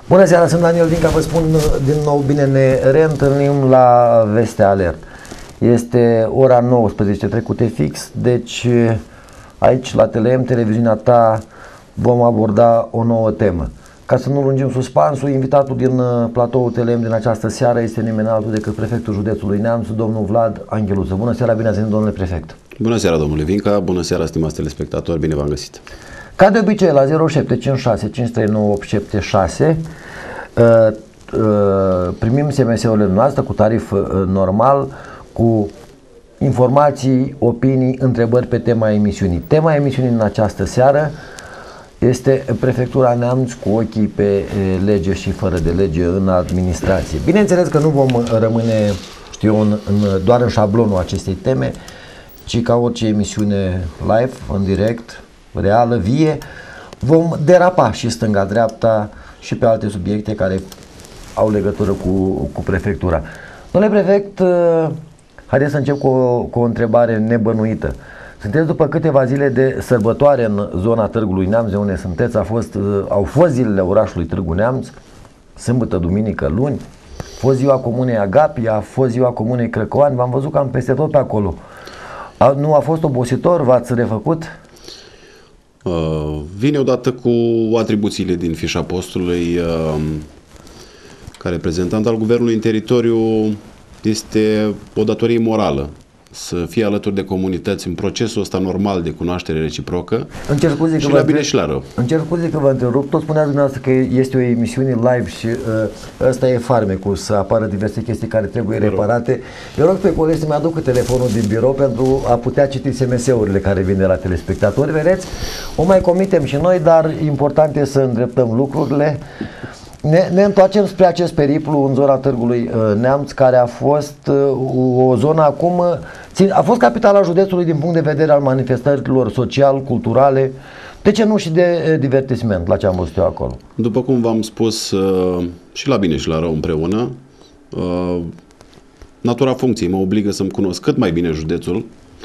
Bună seara, sunt Daniel Vinca, vă spun din nou bine ne reîntâlnim la Veste Alert. Este ora 19 trecute fix, deci aici la TLM, televiziunea ta, vom aborda o nouă temă. Ca să nu lungim suspansul, invitatul din platoul TLM din această seară este nimeni altul decât prefectul județului Neamț, domnul Vlad Angheluță. Bună seara, bine ați venit, domnule prefect. Bună seara, domnule Vinca, bună seara, stimați telespectatori, bine v-am găsit. Ca de obicei, la 0756 539 876 primim SMS-urile noastre cu tarif normal, cu informații, opinii, întrebări pe tema emisiunii. Tema emisiunii în această seară este Prefectura Neamț cu ochii pe lege și fără de lege în administrație. Bineînțeles că nu vom rămâne, doar în șablonul acestei teme, ci ca orice emisiune live, în direct, reală, vie, vom derapa și stânga-dreapta și pe alte subiecte care au legătură cu prefectura. Domnule prefect, haideți să încep cu o întrebare nebănuită. Sunteți după câteva zile de sărbătoare în zona Târgului Neamț, de unde sunteți, au fost zilele orașului Târgu Neamț, sâmbătă, duminică, luni, a fost ziua Comunei Agapi, a fost ziua Comunei Crăcoani, v-am văzut cam peste tot pe acolo. Nu a fost obositor? V-ați refăcut? Vine odată cu atribuțiile din fișa postului. Ca reprezentant al guvernului în teritoriu este o datorie morală să fie alături de comunități în procesul ăsta normal de cunoaștere reciprocă și la bine și la rău. Încerc scuze că vă întrerup, tot spuneați dumneavoastră că este o emisiune live și ăsta e farmecul, să apară diverse chestii care trebuie reparate. Eu rog pe colegi să-mi aducă telefonul din birou pentru a putea citi SMS-urile care vin de la telespectatori. Vedeți, o mai comitem și noi, dar important e să îndreptăm lucrurile. Ne întoarcem spre acest periplu în zona Târgului Neamț, care a fost o zonă acum, a fost capitala județului din punct de vedere al manifestărilor social, culturale, de ce nu și de divertisment, la ce am văzut eu acolo. După cum v-am spus și la bine și la rău împreună, natura funcției mă obligă să-mi cunosc cât mai bine județul.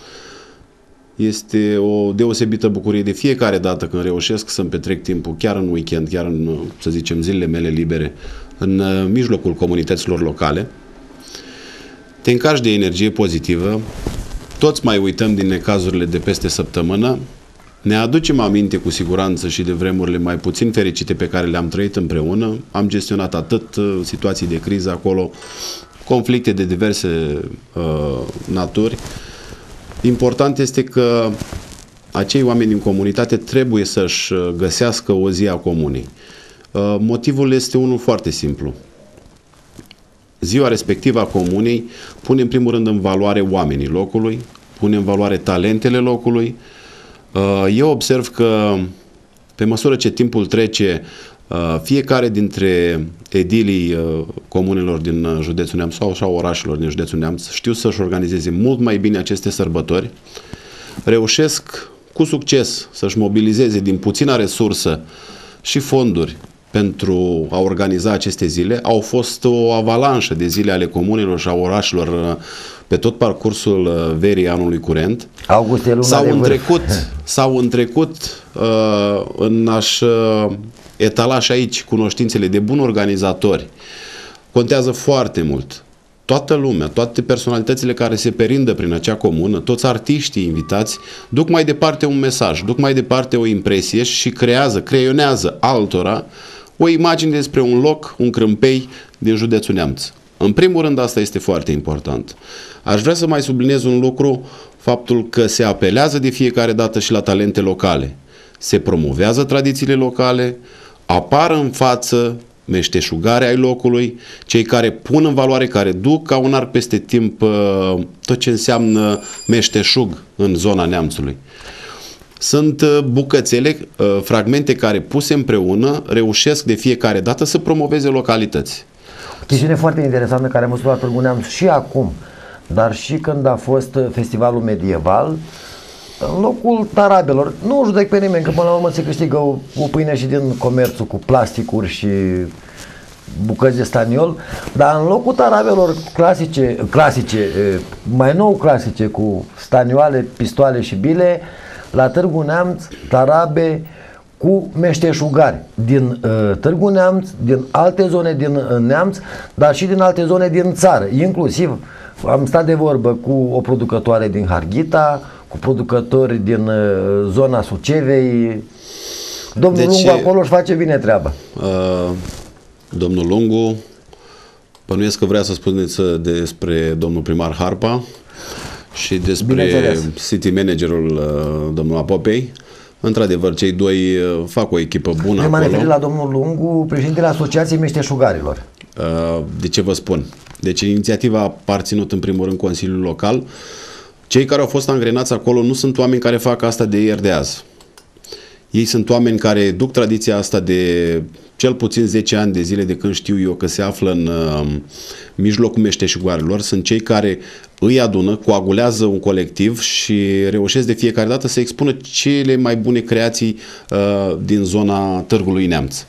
Este o deosebită bucurie de fiecare dată când reușesc să-mi petrec timpul, chiar în weekend, chiar în, să zicem, zilele mele libere, în mijlocul comunităților locale. Te încarci de energie pozitivă, toți mai uităm din necazurile de peste săptămână, ne aducem aminte cu siguranță și de vremurile mai puțin fericite pe care le-am trăit împreună. Am gestionat atât situații de criză acolo, conflicte de diverse naturi. Important este că acei oameni din comunitate trebuie să-și găsească o zi a comunei. Motivul este unul foarte simplu. Ziua respectivă a comunei pune în primul rând în valoare oamenii locului, pune în valoare talentele locului. Eu observ că pe măsură ce timpul trece, fiecare dintre edilii comunelor din județul Neamț sau orașelor din județul Neamț știu să-și organizeze mult mai bine aceste sărbători, reușesc cu succes să-și mobilizeze din puțina resursă și fonduri pentru a organiza aceste zile. Au fost o avalanșă de zile ale comunelor și a orașelor pe tot parcursul verii anului curent. S-au întrecut în a-și etala și aici cunoștințele de buni organizatori. Contează foarte mult. Toată lumea, toate personalitățile care se perindă prin acea comună, toți artiștii invitați, duc mai departe un mesaj, duc mai departe o impresie și creionează altora o imagine despre un loc, un crâmpei din județul Neamț. În primul rând, asta este foarte important. Aș vrea să mai subliniez un lucru, faptul că se apelează de fiecare dată și la talente locale. Se promovează tradițiile locale, apar în față meșteșugarea ai locului, cei care pun în valoare, care duc ca un arc peste timp tot ce înseamnă meșteșug în zona Neamțului. Sunt bucățele, fragmente care puse împreună reușesc de fiecare dată să promoveze localități. O chestiune foarte interesantă care am văzut la Târgu Neamț și acum, dar și când a fost festivalul medieval, în locul tarabelor, nu judec pe nimeni, că până la urmă se câștigă o pâine și din comerțul cu plasticuri și bucăți de staniol, dar în locul tarabelor clasice, mai nou clasice, cu stanioale, pistoale și bile, la Târgu Neamț, tarabe cu meșteșugari din Târgu Neamț, din alte zone din Neamț, dar și din alte zone din țară. Inclusiv am stat de vorbă cu o producătoare din Harghita, cu producători din zona Sucevei. Domnul Lungu acolo își face bine treaba. Domnul Lungu, bănuiesc că vrea să spuneți despre domnul primar Harpa și despre city managerul domnul Apopei. Într-adevăr, cei doi fac o echipă bună acolo. M-am referit la domnul Lungu, președintele Asociației Meșteșugarilor. De ce vă spun? Deci inițiativa a aparținut în primul rând Consiliul Local. Cei care au fost angrenați acolo nu sunt oameni care fac asta de ieri de azi. Ei sunt oameni care duc tradiția asta de cel puțin 10 ani de zile, de când știu eu că se află în mijlocul meșteșugarilor. Sunt cei care îi adună, coagulează un colectiv și reușesc de fiecare dată să expună cele mai bune creații din zona Târgului Neamț.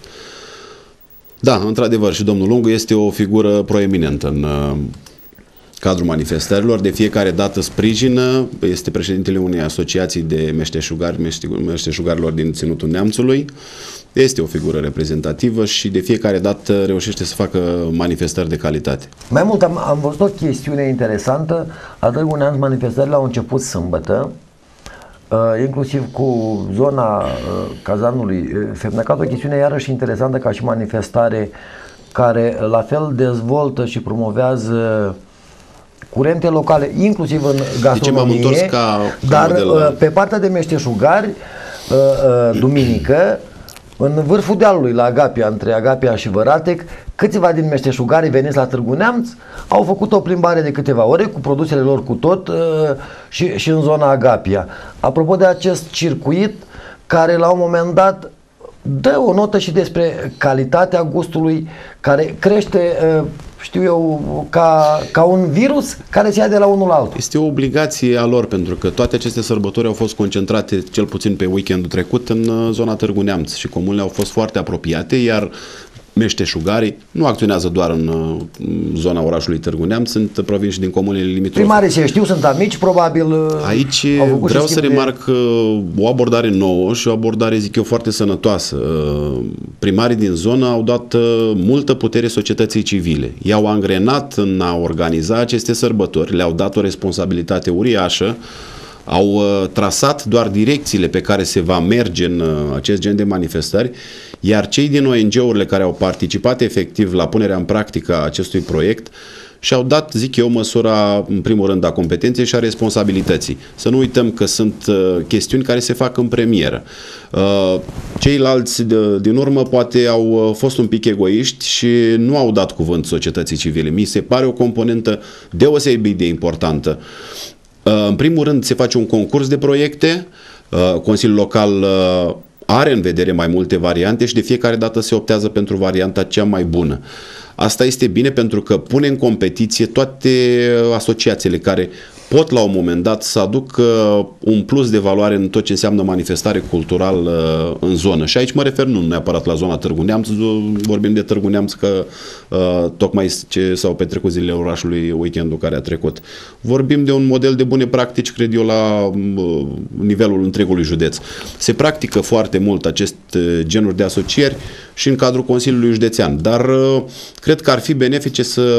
Da, într-adevăr, și domnul Lungu este o figură proeminentă în cadrul manifestărilor. De fiecare dată sprijină, este președintele unei asociații de meșteșugarilor din Ținutul Neamțului. Este o figură reprezentativă și de fiecare dată reușește să facă manifestări de calitate. Mai mult, am văzut o chestiune interesantă. La Târgu Neamț manifestările au început sâmbătă, inclusiv cu zona cazanului Femnecat, o chestiune iarăși interesantă ca și manifestare, care la fel dezvoltă și promovează curente locale, inclusiv în gastronomie, dar pe partea de meșteșugari, duminică, în vârful dealului, la Agapia, între Agapia și Văratec, câțiva din meșteșugarii veniți la Târgu Neamț au făcut o plimbare de câteva ore cu produsele lor cu tot și în zona Agapia. Apropo de acest circuit, care la un moment dat dă o notă și despre calitatea gustului, care crește, știu eu, ca un virus care se ia de la unul la altul. Este o obligație a lor, pentru că toate aceste sărbători au fost concentrate, cel puțin pe weekendul trecut, în zona Târgu Neamț și comunele au fost foarte apropiate, iar meșteșugarii nu acționează doar în zona orașului Târgu Neamț, provin și din comunele limitrofe. Primarii se știu, sunt amici, probabil. Aici vreau să remarc o abordare nouă și o abordare, zic eu, foarte sănătoasă. Primarii din zonă au dat multă putere societății civile. I-au angrenat în a organiza aceste sărbători, le-au dat o responsabilitate uriașă, au trasat doar direcțiile pe care se va merge în acest gen de manifestări, iar cei din ONG-urile care au participat efectiv la punerea în practică a acestui proiect și-au dat, zic eu, măsura, în primul rând, a competenței și a responsabilității. Să nu uităm că sunt chestiuni care se fac în premieră. Ceilalți din urmă poate au fost un pic egoiști și nu au dat cuvânt societății civile. Mi se pare o componentă deosebit de importantă. În primul rând se face un concurs de proiecte, Consiliul Local are în vedere mai multe variante și de fiecare dată se optează pentru varianta cea mai bună. Asta este bine pentru că pune în competiție toate asociațiile care pot la un moment dat să aducă un plus de valoare în tot ce înseamnă manifestare culturală în zonă. Și aici mă refer nu neapărat la zona Târgu Neamț, vorbim de Târgu Neamț că tocmai ce s-au petrecut zilele orașului weekendul care a trecut. Vorbim de un model de bune practici, cred eu, la nivelul întregului județ. Se practică foarte mult aceste genuri de asocieri și în cadrul Consiliului Județean, dar cred că ar fi benefice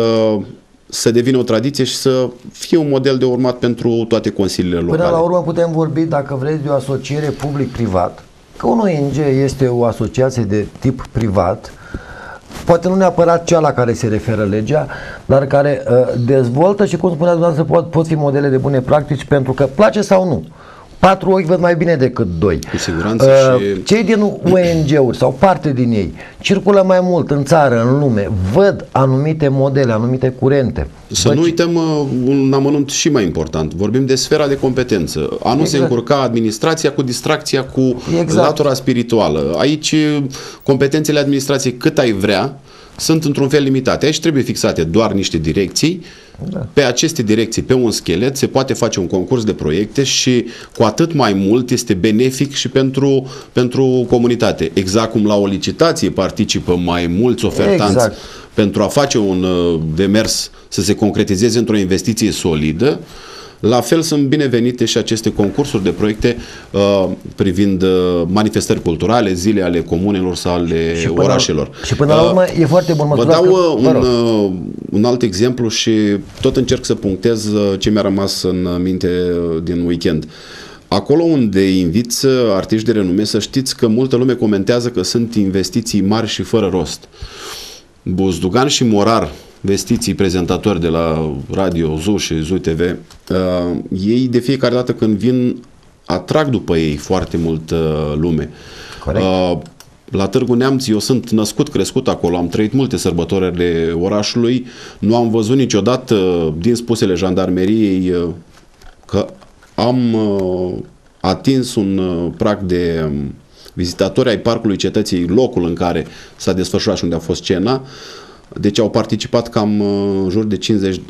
să devină o tradiție și să fie un model de urmat pentru toate consiliile locale. Până la urmă putem vorbi, dacă vreți, de o asociere public-privat, că un ONG este o asociație de tip privat, poate nu neapărat cea la care se referă legea, dar care dezvoltă și, cum spunea dumneavoastră, pot fi modele de bune practici, pentru că, place sau nu, 4 ochi văd mai bine decât 2. Cu siguranță și... Cei din ONG-uri sau parte din ei circulă mai mult în țară, în lume, văd anumite modele, anumite curente. Să nu uităm un amănunt și mai important. Vorbim de sfera de competență. A nu se încurca administrația cu distracția cu latura spirituală. Aici competențele administrației, cât ai vrea, sunt într-un fel limitate. Aici trebuie fixate doar niște direcții. Da. Pe aceste direcții, pe un schelet, se poate face un concurs de proiecte și cu atât mai mult este benefic și pentru comunitate. Exact cum la o licitație participă mai mulți ofertanți pentru a face un demers să se concretizeze într-o investiție solidă, La fel sunt binevenite și aceste concursuri de proiecte privind manifestări culturale, zile ale comunelor sau ale orașelor. Și până la urmă e foarte bun. Vă dau un alt exemplu și tot încerc să punctez ce mi-a rămas în minte din weekend. Acolo unde inviți artiști de renume, să știți că multă lume comentează că sunt investiții mari și fără rost. Buzdugan și Morar, vestiții prezentatori de la Radio ZU și ZU TV, ei de fiecare dată când vin atrag după ei foarte mult lume. Corect. La Târgu Neamț, eu sunt născut, crescut acolo, am trăit multe sărbători ale orașului, nu am văzut niciodată, din spusele jandarmeriei, că am atins un prag de vizitatori ai Parcului Cetății, locul în care s-a desfășurat și unde a fost scena. Deci au participat cam în jur de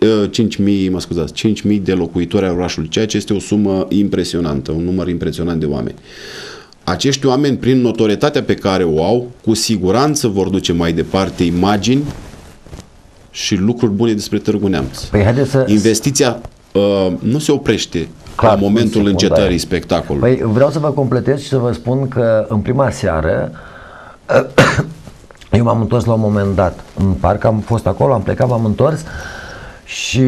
5.000 de locuitori ai orașului, ceea ce este o sumă impresionantă, un număr impresionant de oameni. Acești oameni, prin notorietatea pe care o au, cu siguranță vor duce mai departe imagini și lucruri bune despre Târgu Neamț. Păi investiția nu se oprește la momentul încetării spectacolului. Păi vreau să vă completez și să vă spun că în prima seară eu m-am întors la un moment dat în parc, am fost acolo, am plecat, m-am întors și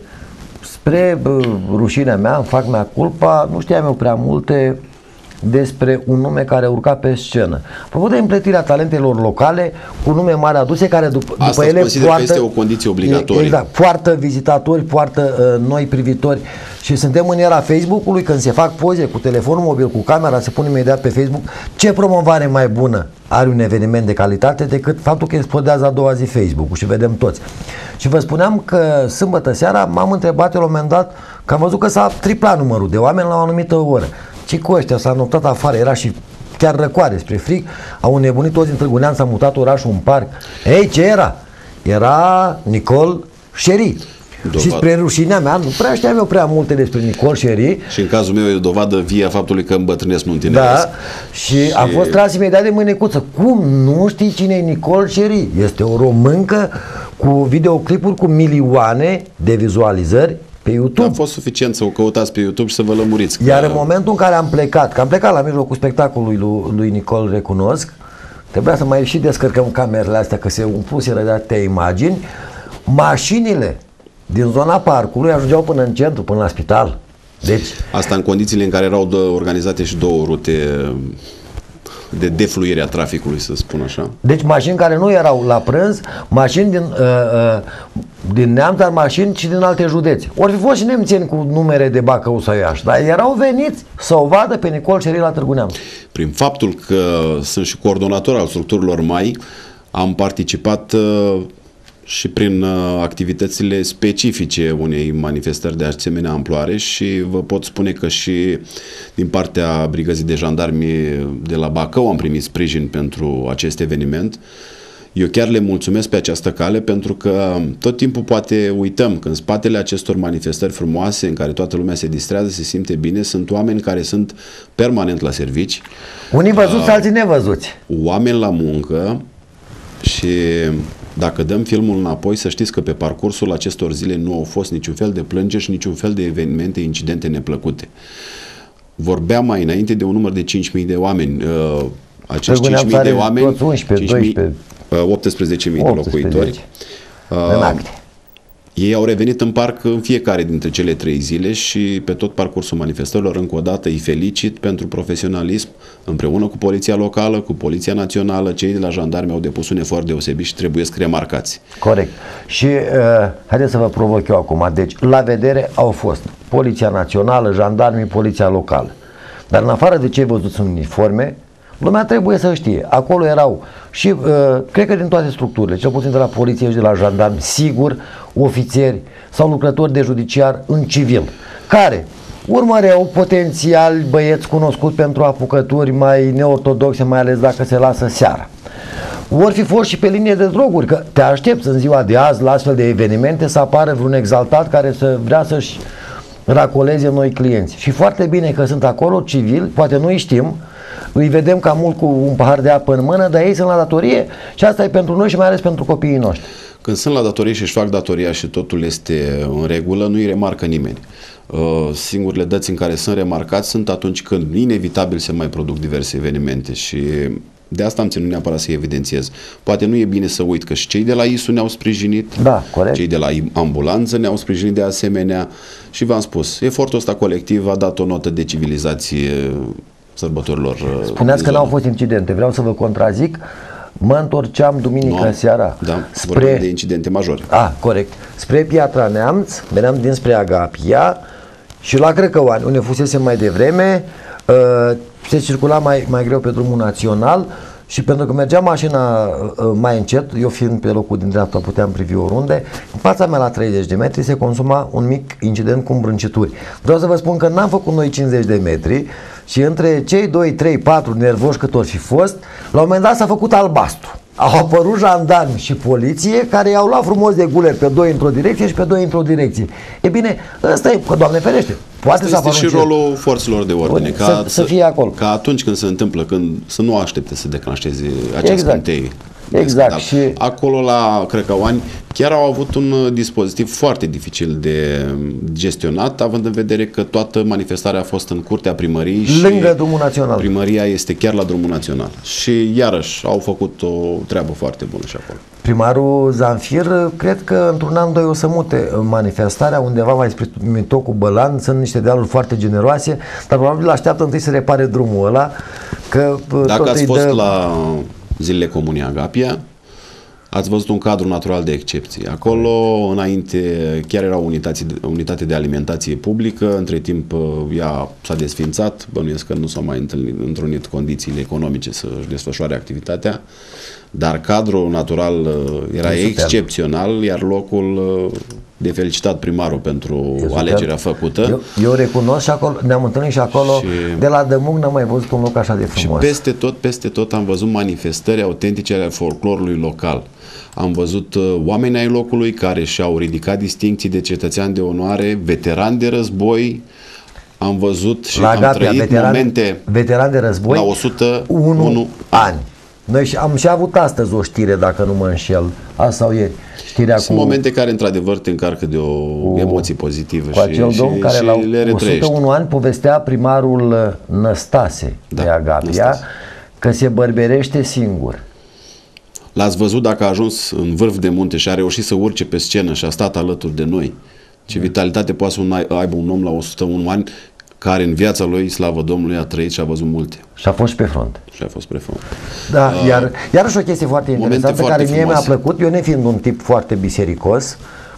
spre rușinea mea, îmi fac mea culpa, nu știam eu prea multe despre un nume care urca pe scenă. Apropo de împletirea talentelor locale cu nume mari aduse care după ele poartă, este o condiție obligatorie. Exact, poartă vizitatori, poartă noi privitori și suntem în era Facebook-ului, când se fac poze cu telefonul mobil, cu camera, se pune imediat pe Facebook. Ce promovare mai bună are un eveniment de calitate decât faptul că explodează a doua zi Facebook-ul și vedem toți. Și vă spuneam că sâmbătă seara m-am întrebat la un moment dat că am văzut că s-a triplat numărul de oameni la o anumită oră. Ce cu ăștia s-a notat afară, era și chiar răcoare spre frig, au înnebunit toți din Târgu Neamț, s-a mutat orașul în parc. Ei, ce era? Era Nicol Șeri. Și spre rușinea mea, nu prea știam eu prea multe despre Nicol Șeri. Și în cazul meu e o dovadă vie a faptului că îmbătrânesc, nu întineresc. Da, și am fost tras imediat de mânecuță. Cum nu știi cine e Nicol Șeri? Este o româncă cu videoclipuri cu milioane de vizualizări pe YouTube. A fost suficient să o căutați pe YouTube și să vă lămuriți. Iar în momentul în care am plecat, că am plecat la mijlocul spectacolului lui Nicol, recunosc, trebuia să mai și descărcăm camerele astea, că se umpluseră de atâtea imagini, mașinile din zona parcului ajungeau până în centru, până la spital. Deci, asta în condițiile în care erau organizate și două rute de defluire a traficului, să spun așa. Deci mașini care nu erau la prânz, mașini din Neamț, dar mașini și din alte județe. Ori fi fost și nemțeni cu numere de Bacău sau Iași, dar erau veniți să o vadă pe Nicol Șeri la Târgu Neamț. Prin faptul că sunt și coordonator al structurilor MAI, am participat și prin activitățile specifice unei manifestări de asemenea amploare și vă pot spune că și din partea Brigăzii de Jandarmi de la Bacău am primit sprijin pentru acest eveniment. Eu chiar le mulțumesc pe această cale pentru că tot timpul poate uităm că în spatele acestor manifestări frumoase în care toată lumea se distrează, se simte bine, sunt oameni care sunt permanent la servici. Unii văzuți, alții nevăzuți. Oameni la muncă și dacă dăm filmul înapoi, să știți că pe parcursul acestor zile nu au fost niciun fel de plângeri și niciun fel de evenimente, incidente neplăcute. Vorbeam mai înainte de un număr de 5.000 de oameni. Acești 5.000 de oameni, 18.000 de locuitori, ei au revenit în parc în fiecare dintre cele 3 zile și pe tot parcursul manifestărilor, încă o dată, îi felicit pentru profesionalism, împreună cu Poliția Locală, cu Poliția Națională, cei de la jandarmi au depus un efort deosebit și trebuie să remarcați. Corect. Și haideți să vă provoc eu acum. Deci, la vedere au fost Poliția Națională, jandarmii, Poliția Locală. Dar în afară de cei văzuți în uniforme, lumea trebuie să știe. Acolo erau și, cred că din toate structurile, cel puțin de la poliție și de la jandarmi, sigur, ofițeri sau lucrători de judiciar în civil, care urmăreau potențial băieți cunoscuți pentru apucături mai neortodoxe, mai ales dacă se lasă seara. Vor fi fost și pe linie de droguri, că te aștepți în ziua de azi la astfel de evenimente să apară vreun exaltat care să vrea să-și racoleze noi clienți. Și foarte bine că sunt acolo civili, poate nu îi știm, îi vedem cam mult cu un pahar de apă în mână, dar ei sunt la datorie și asta e pentru noi și mai ales pentru copiii noștri. Când sunt la datorie și își fac datoria și totul este în regulă, nu îi remarcă nimeni. Singurele dăți în care sunt remarcați sunt atunci când inevitabil se mai produc diverse evenimente și de asta am ținut neapărat să evidențiez. Poate nu e bine să uit că și cei de la ISU ne-au sprijinit, da, corect. Cei de la ambulanță ne-au sprijinit de asemenea și v-am spus, efortul ăsta colectiv a dat o notă de civilizație sărbătorilor. Spuneați că n-au fost incidente, vreau să vă contrazic. Mă întorceam duminică seara vorbim de incidente majore. Corect. Spre Piatra Neamț, veneam dinspre Agapia și la Crăcăoani, unde fusese mai devreme, se circula mai greu pe drumul național și pentru că mergea mașina mai încet, eu fiind pe locul din dreapta puteam privi oriunde, în fața mea la 30 de metri se consuma un mic incident cu îmbrâncituri. Vreau să vă spun că n-am făcut noi 50 de metri și între cei 2, 3, 4 nervoși cât or fi fost, la un moment dat s-a făcut albastru. Au apărut jandarmi și poliție care i-au luat frumos de guler pe 2 într-o direcție și pe 2 într-o direcție. E bine, ăsta e, că Doamne ferește, poate să este și rolul forțelor de ordine, să fie acolo. Ca atunci când se întâmplă, să nu aștepte să declanșeze acest scântei. Exact. Și acolo la Crăcăoani chiar au avut un dispozitiv foarte dificil de gestionat, având în vedere că toată manifestarea a fost în curtea primăriei și lângă drumul național. Primăria este chiar la drumul național. Și iarăși au făcut o treabă foarte bună și acolo. Primarul Zanfir, cred că într-un an, doi o să mute manifestarea undeva mai spre Mitocul Bălan, sunt niște dealuri foarte generoase, dar probabil așteaptă întâi să repare drumul ăla. Că dacă ați fost la Zilele Comunii Agapia, ați văzut un cadru natural de excepție. Acolo, înainte, chiar era o unitate de alimentație publică, între timp ea s-a desființat, bănuiesc că nu s-au mai întrunit condițiile economice să-și desfășoare activitatea, dar cadrul natural era excepțional, iar locul de felicitat primarul pentru alegerea făcută. Eu recunosc și acolo, ne-am întâlnit și acolo, de la Dămuc n-am mai văzut un loc așa de frumos. Și peste tot am văzut manifestări autentice ale folclorului local. Am văzut oameni ai locului care și-au ridicat distincții de cetățean de onoare, veterani de război. Am văzut și am trăit momente veteran de război la 101 ani. Noi am și avut astăzi o știre, dacă nu mă înșel, azi sau ieri. Sunt momente care într-adevăr te încarcă de emoții pozitive cu acel domn care la 101 ani povestea primarul Năstase de Agapia că se bărberește singur. L-ați văzut dacă a ajuns în vârf de munte și a reușit să urce pe scenă și a stat alături de noi. Ce vitalitate poate să aibă un om la 101 ani care în viața lui, slavă Domnului, a trăit și a văzut multe. Și a fost pe front. Da, iarăși o chestie foarte interesantă care mie mi-a plăcut, eu nefiind un tip foarte bisericos,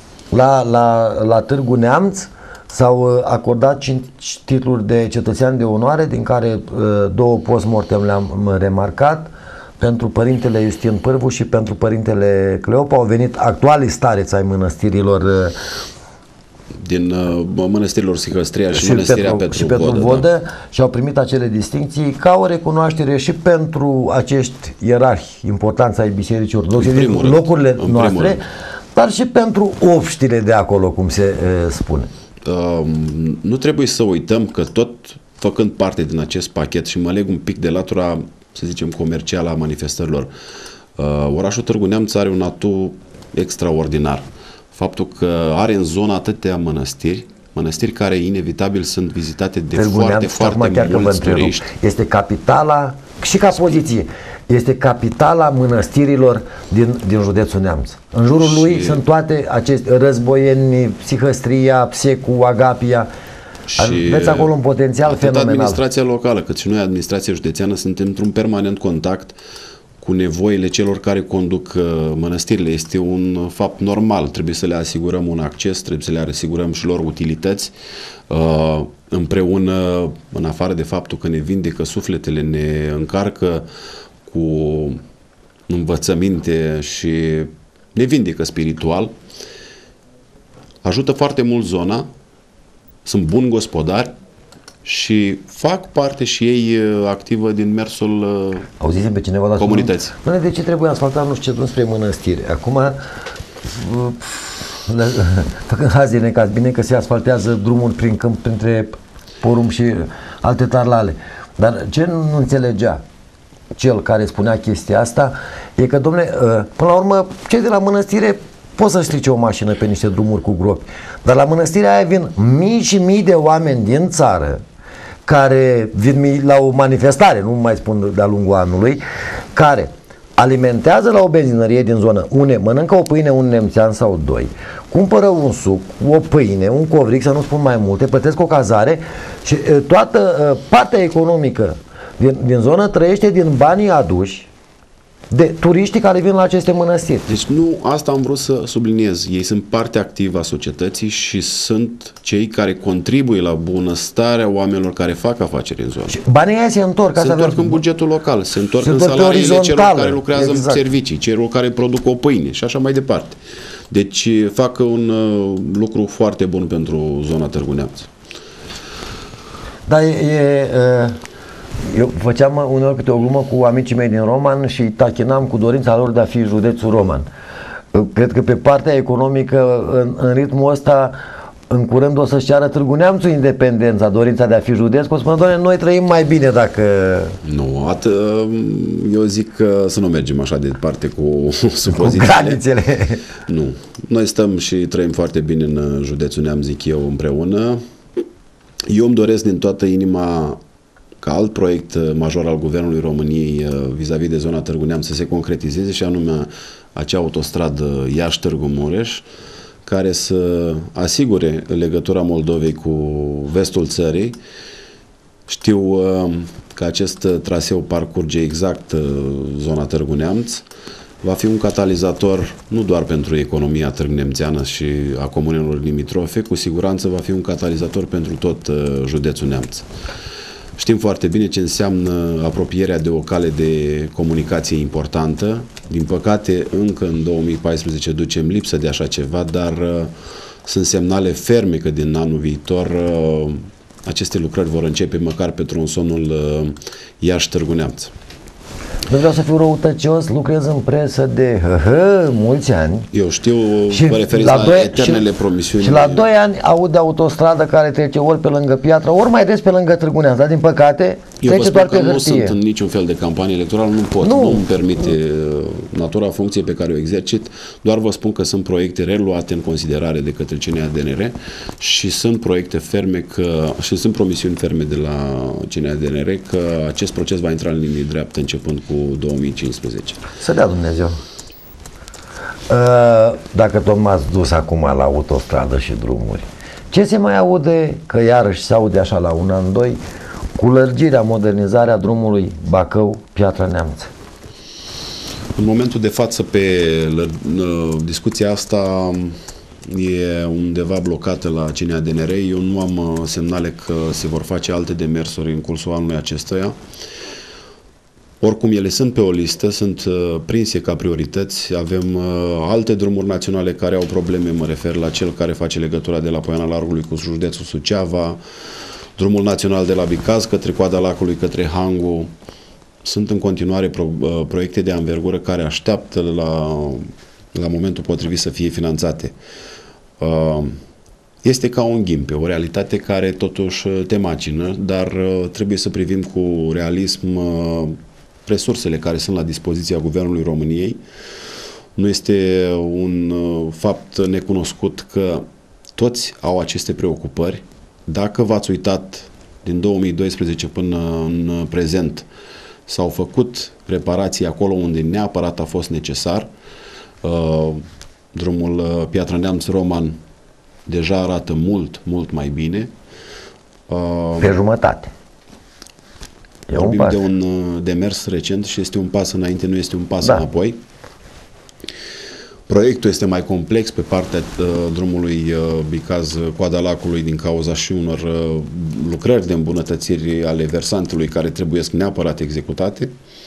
la Târgu Neamț s-au acordat 5 titluri de cetățean de onoare, din care 2 post-mortem le-am remarcat, pentru părintele Iustin Pârvu și pentru părintele Cleopa. Au venit actualii stareți ai mănăstirilor din mănăstirilor Sihăstria și mănăstirea Petru Vodă și au primit acele distincții ca o recunoaștere și pentru acești ierarhi, importanța ai bisericii ortodoxe, locurile noastre, dar și pentru obștile de acolo, cum se spune. Nu trebuie să uităm că tot făcând parte din acest pachet, și mă leg un pic de latura, să zicem, comercială a manifestărilor, orașul Târgu Neamț are un atu extraordinar. Faptul că are în zona atâtea mănăstiri care inevitabil sunt vizitate de foarte mulți turiști. Este capitala, și ca poziție, este capitala mănăstirilor din județul Neamț. În jurul lui sunt toate aceste Războieni, Sihăstria, Psecu, Agapia. Și aveți acolo un potențial fenomenal. Administrația locală, cât și noi, administrația județeană, suntem într-un permanent contact cu nevoile celor care conduc mănăstirile. Este un fapt normal. Trebuie să le asigurăm un acces, trebuie să le asigurăm și lor utilități. Împreună, în afară de faptul că ne vindecă sufletele, ne încarcă cu învățăminte și ne vindecă spiritual, ajută foarte mult zona, sunt buni gospodari și fac parte și ei activă din mersul Auzisem pe cineva comunității. De ce trebuie asfaltat nu știu ce drum spre mănăstiri? Acum, făcând hazi de necaz, bine că se asfaltează drumul prin câmp, printre porumb și alte tarlale. Dar ce nu înțelegea cel care spunea chestia asta e că, dom'le, până la urmă, cei de la mănăstire poți să strice o mașină pe niște drumuri cu gropi, dar la mănăstirea aia vin mii și mii de oameni din țară care vin la o manifestare, nu mai spun de-a lungul anului, care alimentează la o benzinărie din zonă, mănâncă o pâine, un nemțean sau doi, cumpără un suc, o pâine, un covric, să nu spun mai multe, plătesc o cazare și toată partea economică din zonă trăiește din banii aduși de turiștii care vin la aceste mănăstiri. Deci nu, asta am vrut să subliniez. Ei sunt parte activă a societății și sunt cei care contribuie la bunăstarea oamenilor care fac afaceri în zonă. Și banii aia se întorc. Se întorc în bugetul local, se întorc în salariile celor care lucrează în servicii, celor care produc o pâine și așa mai departe. Deci fac un lucru foarte bun pentru zona Târgu Neamț. Dar eu făceam uneori câte o glumă cu amicii mei din Roman și tachinam cu dorința lor de a fi județul Roman. Cred că pe partea economică, în ritmul ăsta, în curând o să-și ceară Târgu Neamțul independența, dorința de a fi județ. O spune, doamne, noi trăim mai bine dacă... Nu, eu zic că să nu mergem așa de departe cu supozițiile. Cu granițele. Nu. Noi stăm și trăim foarte bine în județul Neamț, zic eu, împreună. Eu îmi doresc din toată inima ca alt proiect major al Guvernului României vis-a-vis de zona Târgu Neamț să se concretizeze, și anume acea autostradă Iași-Târgu Mureș, care să asigure legătura Moldovei cu vestul țării. Știu că acest traseu parcurge exact zona Târgu Neamț. Va fi un catalizator nu doar pentru economia târgu-nemțeană și a comunelor limitrofe, cu siguranță va fi un catalizator pentru tot județul Neamț. Știm foarte bine ce înseamnă apropierea de o cale de comunicație importantă. Din păcate, încă în 2014 ducem lipsă de așa ceva, dar sunt semnale ferme că din anul viitor aceste lucrări vor începe măcar pe tronsonul Iași-Târgu Neamț. Nu vreau să fiu răutăcios, lucrez în presă de mulți ani. Eu știu, vă referiți la eternele promisiuni. Și la 2 ani aud de autostradă care trece ori pe lângă Piatră, ori mai des pe lângă Târgu Neamț, dar din păcate trece doar pe hârtie. Nu sunt în niciun fel de campanie electorală, nu pot, nu îmi permite natura funcției pe care o exercit, doar vă spun că sunt proiecte reluate în considerare de către CNADNR și sunt proiecte ferme și sunt promisiuni ferme de la CNADNR că acest proces va intra în linie dreaptă începând cu 2015. Să dea Dumnezeu. Dacă tot m-ați dus acum la autostradă și drumuri, ce se mai aude, că iarăși se aude așa la un an, doi, cu lărgirea, modernizarea drumului Bacău-Piatra Neamț? În momentul de față, pe discuția asta e undeva blocată la CNADNR. Eu nu am semnale că se vor face alte demersuri în cursul anului acestuia. Oricum, ele sunt pe o listă, sunt prinse ca priorități. Avem alte drumuri naționale care au probleme, mă refer la cel care face legătura de la Poiana Largului cu județul Suceava, drumul național de la Bicaz către Coada Lacului, către Hangu. Sunt în continuare proiecte de anvergură care așteaptă la momentul potrivit să fie finanțate. Este ca un ghimpe, o realitate care totuși te macină, dar trebuie să privim cu realism resursele care sunt la dispoziția Guvernului României. Nu este un fapt necunoscut că toți au aceste preocupări. Dacă v-ați uitat din 2012 până în prezent, s-au făcut reparații acolo unde neapărat a fost necesar. Drumul Piatra Neamț-Roman deja arată mult mai bine. Pe jumătate. Vorbim de un demers recent și este un pas înainte, nu este un pas înapoi. Proiectul este mai complex pe partea drumului Bicaz-Coada Lacului din cauza și unor lucrări de îmbunătățiri ale versantului care trebuie neapărat executate.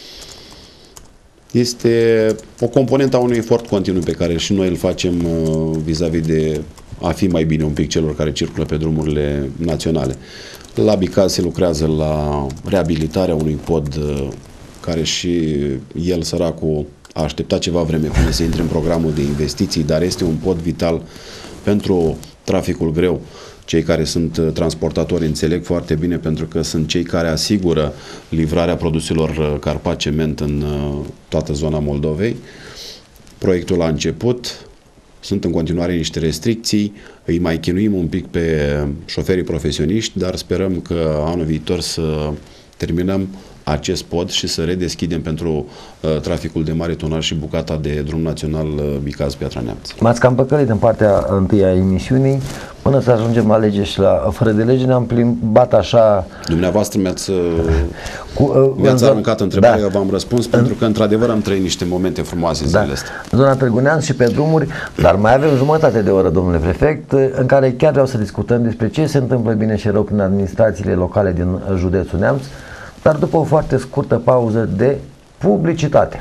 Este o componentă a unui efort continuu pe care și noi îl facem vis-a-vis de a fi mai bine un pic celor care circulă pe drumurile naționale. La Bicaz se lucrează la reabilitarea unui pod care și el, săracul, a așteptat ceva vreme până să intre în programul de investiții, dar este un pod vital pentru traficul greu. Cei care sunt transportatori înțeleg foarte bine, pentru că sunt cei care asigură livrarea produselor Carpat-Cement în toată zona Moldovei. Proiectul a început, Sunt în continuare niște restricții, îi mai chinuim un pic pe șoferii profesioniști, dar sperăm că anul viitor să terminăm acest pod și să redeschidem pentru traficul de mare tonaj și bucata de drum național Bicaz-Piatra Neamț. M-ați cam păcălit în partea întâi a emisiunii, până să ajungem la lege și la fără de lege, ne-am plimbat așa... Dumneavoastră mi-ați aruncat întrebarea, eu v-am răspuns, pentru că într-adevăr am trăit niște momente frumoase zilele astea. În zona Târgu Neamț și pe drumuri, dar mai avem jumătate de oră, domnule prefect, în care chiar vreau să discutăm despre ce se întâmplă bine și rău prin administrațiile locale din județul Neamț, dar după o foarte scurtă pauză de publicitate.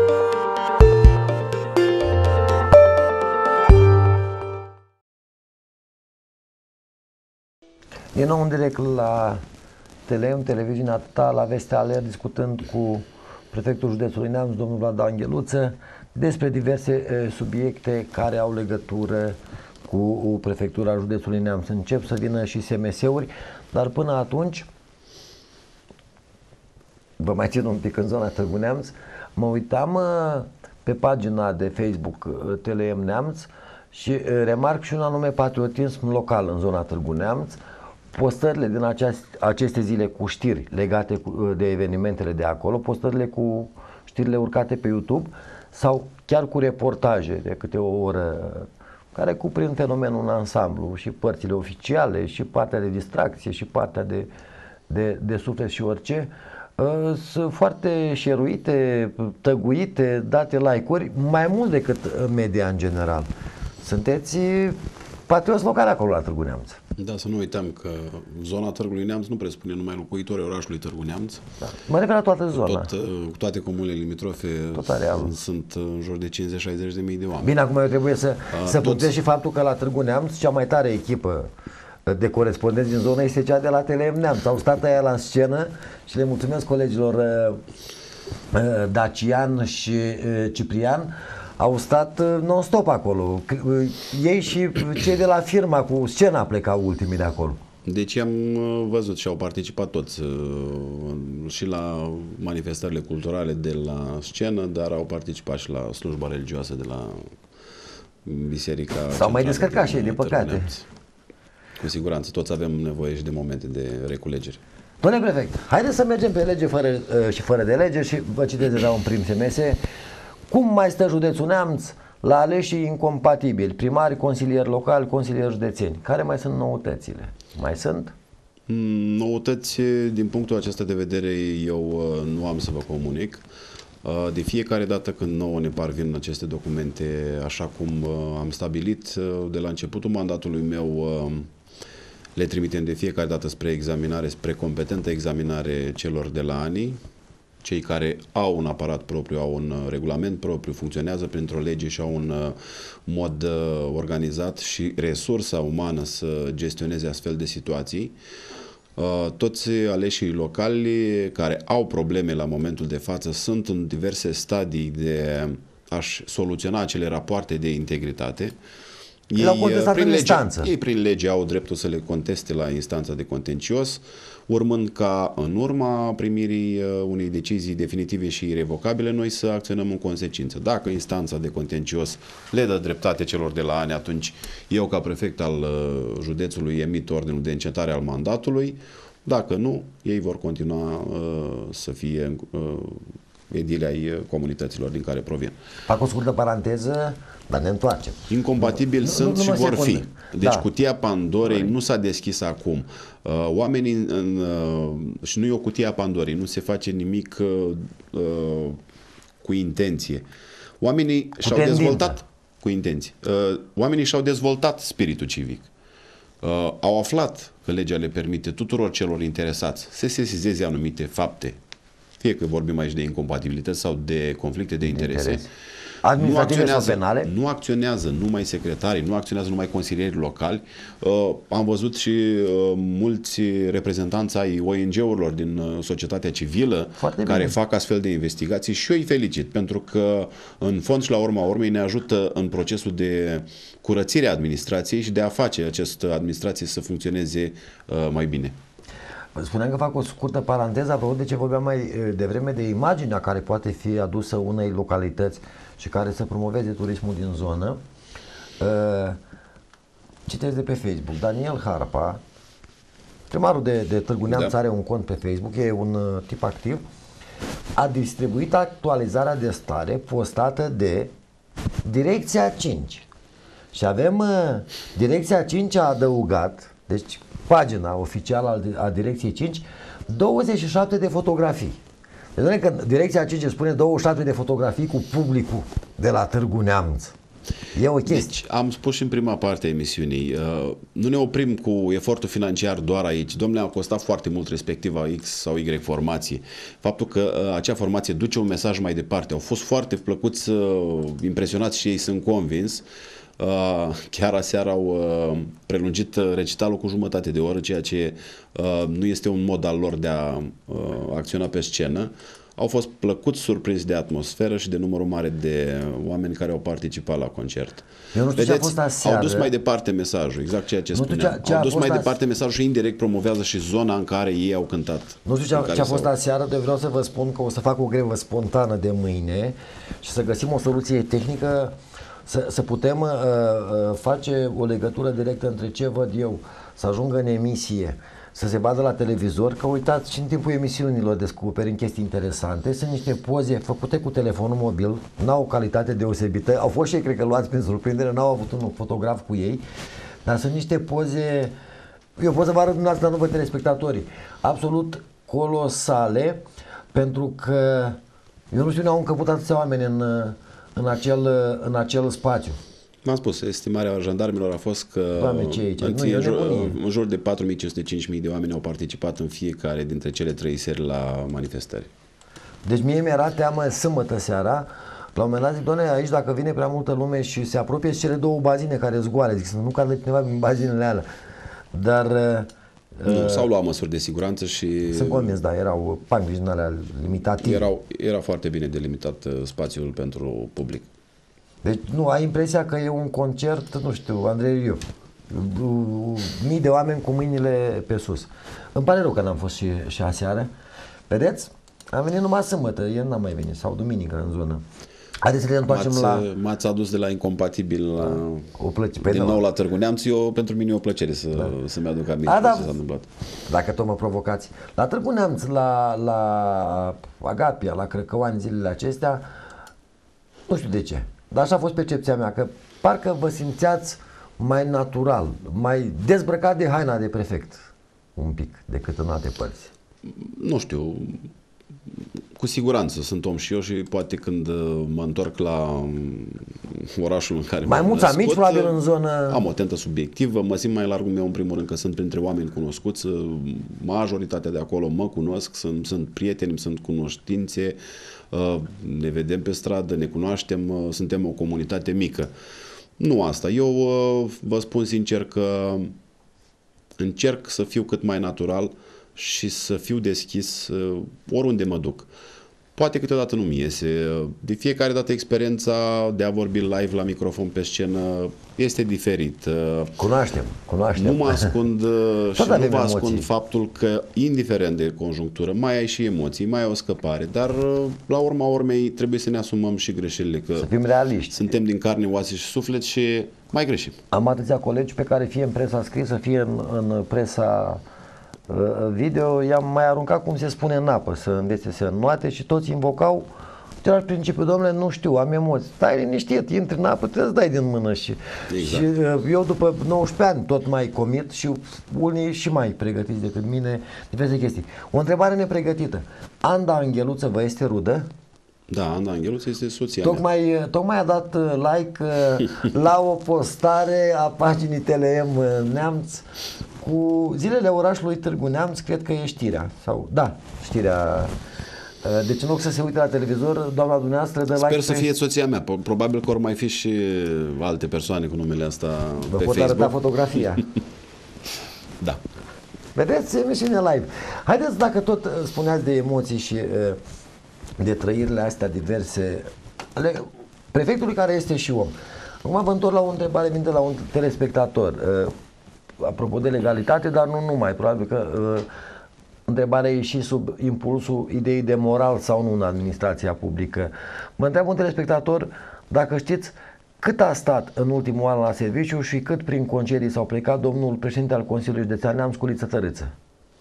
Din nou în direct la Teleum, televiziunea ta, la Vestea Alert, discutând cu prefectul județului Neamț, domnul Vlad Angheluță, despre diverse subiecte care au legătură cu prefectura județului Neamț. Încep să vină și SMS-uri, dar până atunci vă mai țin un pic în zona Târgu Neamț. Mă uitam pe pagina de Facebook Teleum Neamț și remarc și un anume patriotism local în zona Târgu Neamț. Postările din aceste zile cu știri legate de evenimentele de acolo, postările cu știrile urcate pe YouTube sau chiar cu reportaje de câte o oră care cuprind fenomenul în ansamblu, și părțile oficiale, și partea de distracție, și partea de suflet și orice, sunt foarte share-uite, tăguite, date like-uri, mai mult decât media în general. Sunteți patrioți locali acolo la Târgu Neamț. Da, să nu uităm că zona Târgului Neamț nu presupune numai locuitorii orașului Târgu Neamț. Da. Mă refer la toată zona. Cu toate comunele limitrofe sunt în jur de 50-60 de mii de oameni. Bine, acum eu trebuie să punctez și faptul că la Târgu Neamț cea mai tare echipă de corespondenți din zonă este cea de la Teleum Neamț. Au stat aia la scenă și le mulțumesc colegilor Dacian și Ciprian. Au stat non-stop acolo. Ei și cei de la firma cu scena plecau ultimii de acolo. Deci am văzut și au participat toți și la manifestările culturale de la scenă, dar au participat și la slujba religioasă de la biserica. S-au mai descărcat și ei, din păcate. Cu siguranță, toți avem nevoie și de momente de reculegere. Domnule prefect, haideți să mergem pe lege și fără de lege și vă citesc deja un prim SMS. Cum mai stă județul Neamț la aleșii incompatibili, primari, consilieri locali, consilieri județeni? Care mai sunt noutățile? Mai sunt? Noutăți, din punctul acesta de vedere, eu nu am să vă comunic. De fiecare dată când nouă ne parvin aceste documente, așa cum am stabilit, de la începutul mandatului meu, le trimitem de fiecare dată spre examinare, spre competentă examinare celor de la ANI. Cei care au un aparat propriu, au un regulament propriu, funcționează printr-o lege și au un mod organizat și resursa umană să gestioneze astfel de situații. Toți aleșii locali care au probleme la momentul de față sunt în diverse stadii de a-și soluționa acele rapoarte de integritate. Ei prin lege au dreptul să le conteste la instanța de contencios, urmând ca în urma primirii unei decizii definitive și irevocabile noi să acționăm în consecință. Dacă instanța de contencios le dă dreptate celor de la ANI, atunci eu ca prefect al județului emit ordinul de încetare al mandatului. Dacă nu, ei vor continua să fie edile ai comunităților din care provin. Fac o scurtă paranteză, dar ne întoarcem. Incompatibili sunt și vor fi. Deci cutia Pandorei nu s-a deschis acum. Oamenii, și nu e o cutie a Pandorei, nu se face nimic cu intenție. Oamenii și-au dezvoltat cu intenție. Oamenii și-au dezvoltat spiritul civic. Au aflat că legea le permite tuturor celor interesați să sesizeze anumite fapte, fie că vorbim aici de incompatibilități sau de conflicte de interese. Nu acționează numai secretarii, nu acționează numai consilierii locali. Am văzut și mulți reprezentanți ai ONG-urilor din societatea civilă care fac astfel de investigații și eu îi felicit pentru că în fond și la urma urmei ne ajută în procesul de curățire a administrației și de a face această administrație să funcționeze mai bine. Spuneam că fac o scurtă paranteză apropo de ce vorbeam mai devreme de imaginea care poate fi adusă unei localități și care să promoveze turismul din zonă. Citesc de pe Facebook, Daniel Harpa, primarul de Târgu Neamț, are un cont pe Facebook, e un tip activ, a distribuit actualizarea de stare postată de Direcția 5. Și avem Direcția 5 a adăugat, deci pagina oficială a Direcției 5, 27 de fotografii. Deci că Direcția 5 spune 27 de fotografii cu publicul de la Târgu Neamț. E o chestie. Deci, am spus și în prima parte a emisiunii, nu ne oprim cu efortul financiar doar aici. Domnule, a costat foarte mult respectiva X sau Y formație. Faptul că acea formație duce un mesaj mai departe. Au fost foarte plăcuți, impresionați și ei, sunt convins. Chiar aseară au prelungit recitalul cu jumătate de oră, ceea ce nu este un mod al lor de a acționa pe scenă. Au fost plăcut surprinși de atmosferă și de numărul mare de oameni care au participat la concert. Eu nu știu. Vedeți, ce a fost aseară. Au dus mai departe mesajul, exact ceea ce spuneam. Au dus mai departe mesajul și indirect promovează și zona în care ei au cântat. Nu știu ce a fost aseară, de vreau să vă spun că o să fac o grevă spontană de mâine și să găsim o soluție tehnică să putem face o legătură directă între ce văd eu, să ajungă în emisie, să se vadă la televizor, că uitați, și în timpul emisiunilor descoperim chestii interesante, sunt niște poze făcute cu telefonul mobil, n-au o calitate deosebită, au fost și ei, cred că luați prin surprindere, n-au avut un fotograf cu ei, dar sunt niște poze, eu pot să vă arăt dumneavoastră, dar nu văd telespectatorii, absolut colosale, pentru că eu nu știu, ne-au încăput atâția oameni în acel spațiu. M-am spus, estimarea jandarmilor a fost că în jur de 4.500-5.000 de oameni au participat în fiecare dintre cele 3 seri la manifestări. Deci mie mi-era teamă sâmbătă seara, la un moment dat zic, doamne, aici dacă vine prea multă lume și se apropie cele 2 bazine care zgoare, zic să nu cadă cineva din bazinele alea. Dar nu, s-au luat măsuri de siguranță și... Sunt convins, da, erau pangri din alea limitative. Era foarte bine delimitat spațiul pentru public. Deci nu, ai impresia că e un concert, nu știu, Andrei Iliu, mii de oameni cu mâinile pe sus. Îmi pare rău că n-am fost și aseară. Vedeți? Am venit numai sâmbătă, ieri n-am mai venit, sau duminică în zonă. Haideți să ne întoarcem M-ați adus de la incompatibil din nou la Târgu Neamț. Pentru mine e o plăcere să-mi aduc aminte ce s-a întâmplat. Dacă tot mă provocați. La Târgu Neamț, la Agapia, la Crăcăoani zilele acestea, nu știu de ce, dar așa a fost percepția mea, că parcă vă simțeați mai natural, mai dezbrăcat de haina de prefect un pic decât în alte părți. Nu știu, cu siguranță sunt om și eu și poate când mă întorc la orașul în care mai mulți amici probabil în zonă. Am o tentă subiectivă, mă simt mai largul meu în primul rând că sunt printre oameni cunoscuți, majoritatea de acolo mă cunosc, sunt prieteni, sunt cunoștințe, ne vedem pe stradă, ne cunoaștem, suntem o comunitate mică. Nu asta, eu vă spun sincer că încerc să fiu cât mai natural și să fiu deschis oriunde mă duc. Poate câteodată nu-mi iese. De fiecare dată experiența de a vorbi live la microfon pe scenă este diferit. Cunoaștem. Nu mă ascund și nu vă ascund faptul că, indiferent de conjunctură, mai ai și emoții, mai ai o scăpare, dar la urma urmei trebuie să ne asumăm și greșelile. Că să fim realiști. Suntem din carne, oase și suflet și mai greșim. Am atâția colegi pe care fie în presa scrisă, fie în presa video, i-am mai aruncat, cum se spune, în apă, să învețe să înnoate și toți invocau același principiu, domnule, nu știu, am emoții. Stai liniștit, intri în apă, trebuie să dai din mână și eu după 19 ani tot mai comit și unii și mai pregătiți decât mine, diverse chestii. O întrebare nepregătită. Anda Angheluță vă este rudă? Da, Anda Angheluță este soția Tocmai a dat like la o postare a paginii TLM Neamț cu zilele orașului Târgu Neamț, cred că e știrea. Sau, da, știrea. Deci în loc să se uite la televizor, doamna dumneavoastră dă like. Sper să fie soția mea. Probabil că ori mai fi și alte persoane cu numele ăsta pe Facebook. Vă pot arăta fotografia. Da. Vedeți emisiunea live. Haideți, dacă tot spuneați de emoții și de trăirile astea diverse ale prefectului care este și om. Acum vă întorc la o întrebare, vine de la un telespectator. Apropo de legalitate, dar nu numai. Probabil că întrebarea e și sub impulsul ideii de moral sau nu în administrația publică. Mă întreabă un telespectator dacă știți Cât a stat în ultimul an la serviciu și cât prin concedii s-au plecat domnul președinte al Consiliului Județean Neamț, Culiță Tărâță?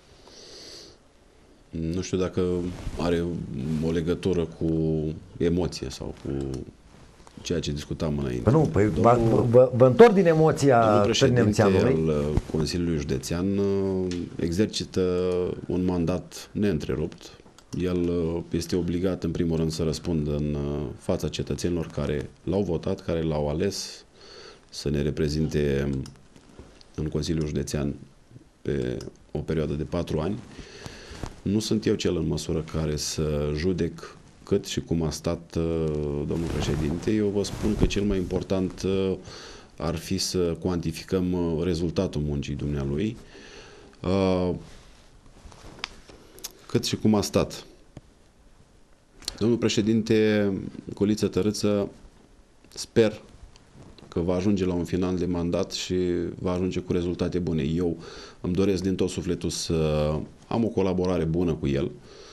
Nu știu dacă are o legătură cu emoție sau cu ceea ce discutam înainte. Nu, păi vă întorc din emoția președinte al Consiliului Județean exercită un mandat neîntrerupt. El este obligat în primul rând să răspundă în fața cetățenilor care l-au votat, care l-au ales să ne reprezinte în Consiliul Județean pe o perioadă de 4 ani. Nu sunt eu cel în măsură care să judec cât și cum a stat domnul președinte. Eu vă spun că cel mai important ar fi să cuantificăm rezultatul muncii dumnealui. Cât și cum a stat. Domnul președinte Culiță Tărâță, sper că va ajunge la un final de mandat și va ajunge cu rezultate bune. Eu îmi doresc din tot sufletul să am o colaborare bună cu el.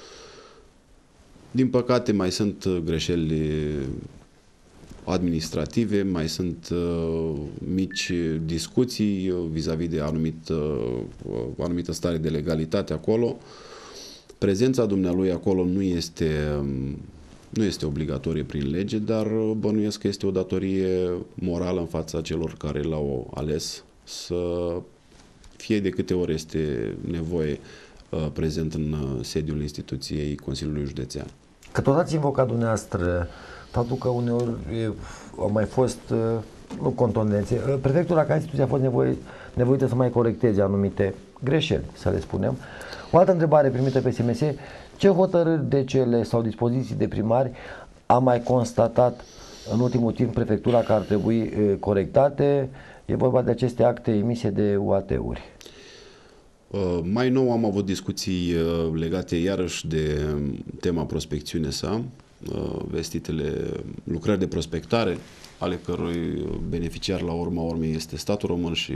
Din păcate mai sunt greșeli administrative, mai sunt mici discuții vis-a-vis de anumită stare de legalitate acolo. Prezența dumnealui acolo nu este obligatorie prin lege, dar bănuiesc că este o datorie morală în fața celor care l-au ales să fie de câte ori este nevoie prezent în sediul instituției Consiliului Județean. Că tot ați invocat dumneavoastră faptul că uneori au mai fost nu contundențe. Prefectura ca instituție a fost nevoită să mai corecteze anumite greșeli, să le spunem. O altă întrebare primită pe SMS: ce hotărâri de cele sau dispoziții de primari a mai constatat în ultimul timp prefectura că ar trebui corectate? E vorba de aceste acte emise de UAT-uri. Mai nou am avut discuții legate iarăși de tema prospecțiune sa, vestitele lucrări de prospectare, ale cărui beneficiar la urma urmei este statul român și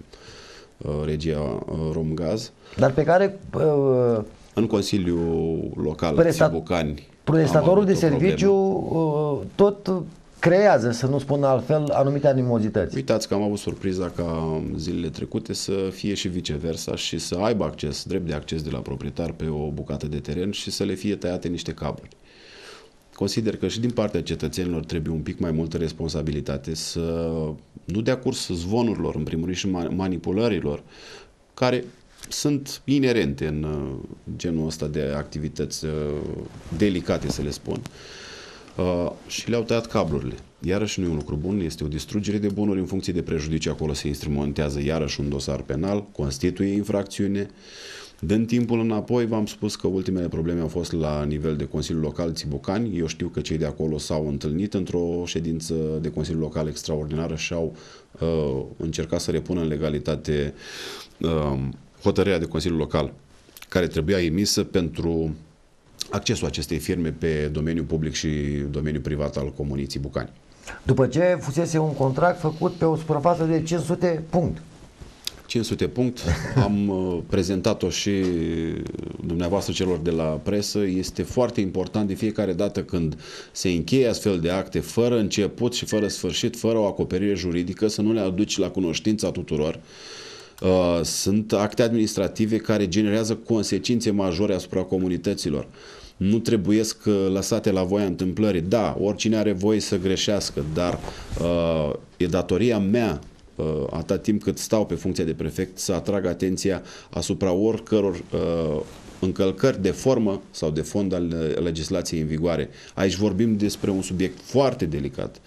regia Romgaz. Dar pe care în Consiliul Local Țibucani, prestatorul de serviciu tot creează, să nu spun altfel, anumite animozități. Uitați că am avut surpriza ca zilele trecute să fie și viceversa și să aibă drept de acces de la proprietar pe o bucată de teren și să le fie tăiate niște cabluri. Consider că și din partea cetățenilor trebuie un pic mai multă responsabilitate, să nu dea curs zvonurilor, în primul rând, și manipulărilor, care sunt inerente în genul ăsta de activități delicate, să le spun, și le-au tăiat cablurile. Iarăși nu e un lucru bun, este o distrugere de bunuri în funcție de prejudicii, acolo se instrumentează iarăși un dosar penal, constituie infracțiune. Dând timpul înapoi, v-am spus că ultimele probleme au fost la nivel de Consiliul Local Țibucani. Eu știu că cei de acolo s-au întâlnit într-o ședință de Consiliul Local extraordinară și au încercat să repună în legalitate hotărârea de Consiliul Local care trebuia emisă pentru accesul acestei firme pe domeniul public și domeniul privat al comunei Țibucani. După ce fusese un contract făcut pe o suprafață de 500 punct. 500 punct, am prezentat-o și dumneavoastră celor de la presă. Este foarte important de fiecare dată când se încheie astfel de acte fără început și fără sfârșit, fără o acoperire juridică, să nu le aduci la cunoștința tuturor. Sunt acte administrative care generează consecințe majore asupra comunităților. Nu trebuiesc lăsate la voia întâmplării. Da, oricine are voie să greșească, dar e datoria mea, atât timp cât stau pe funcția de prefect, să atrag atenția asupra oricăror încălcări de formă sau de fond al legislației în vigoare. Aici vorbim despre un subiect foarte delicat.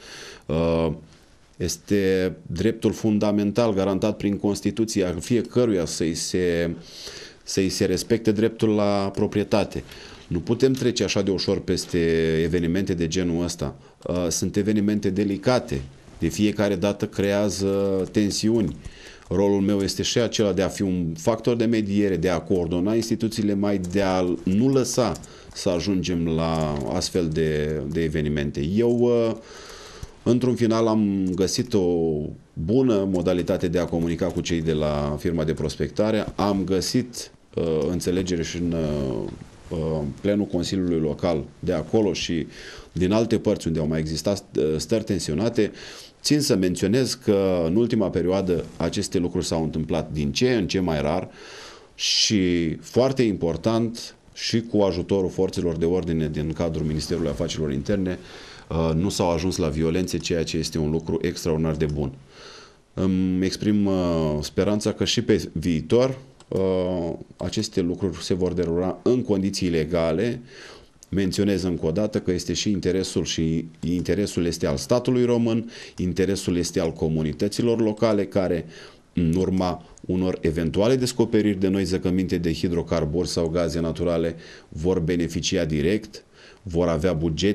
Este dreptul fundamental garantat prin Constituție a fiecăruia să-i se respecte dreptul la proprietate. Nu putem trece așa de ușor peste evenimente de genul ăsta. Sunt evenimente delicate. De fiecare dată creează tensiuni. Rolul meu este și acela de a fi un factor de mediere, de a coordona instituțiile, mai de a nu lăsa să ajungem la astfel de evenimente. Eu, într-un final, am găsit o bună modalitate de a comunica cu cei de la firma de prospectare. Am găsit înțelegere și în plenul Consiliului Local de acolo și din alte părți unde au mai existat stări tensionate, țin să menționez că în ultima perioadă aceste lucruri s-au întâmplat din ce în ce mai rar și foarte important și cu ajutorul forțelor de ordine din cadrul Ministerului Afacerilor Interne nu s-au ajuns la violențe, ceea ce este un lucru extraordinar de bun. Îmi exprim speranța că și pe viitor aceste lucruri se vor derula în condiții legale. Menționez încă o dată că este și interesul este al statului român, interesul este al comunităților locale care, în urma unor eventuale descoperiri de noi zăcăminte de hidrocarburi sau gaze naturale, vor beneficia direct, vor avea